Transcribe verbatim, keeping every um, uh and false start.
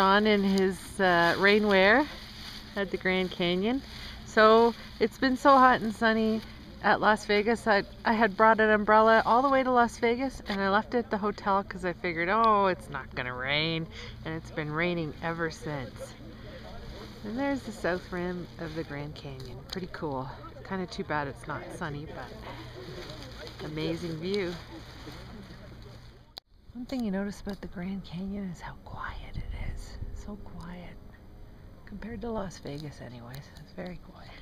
John in his uh, rainwear at the Grand Canyon. So it's been so hot and sunny at Las Vegas. I, I had brought an umbrella all the way to Las Vegas and I left it at the hotel because I figured, oh, it's not gonna rain, and it's been raining ever since. And there's the south rim of the Grand Canyon. Pretty cool. Kind of too bad it's not sunny, but amazing view. One thing you notice about the Grand Canyon is how quiet it is. So quiet. Compared to Las Vegas anyways. It's very quiet.